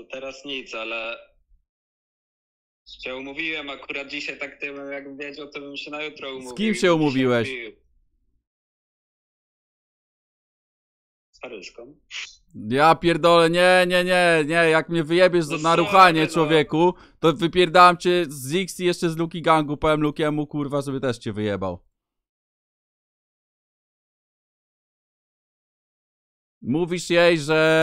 teraz nic, ale się umówiłem akurat dzisiaj, tak tym, jakbym wiedział, to bym się na jutro umówił. Z kim się umówiłeś? Z Paryżką. Ja pierdolę, nie, jak mnie wyjebiesz No na ruchanie, sorry, no. człowieku, to wypierdałem cię z X i jeszcze z Luki Gangu, powiem Lukiemu, kurwa, żeby też cię wyjebał. Mówisz jej, że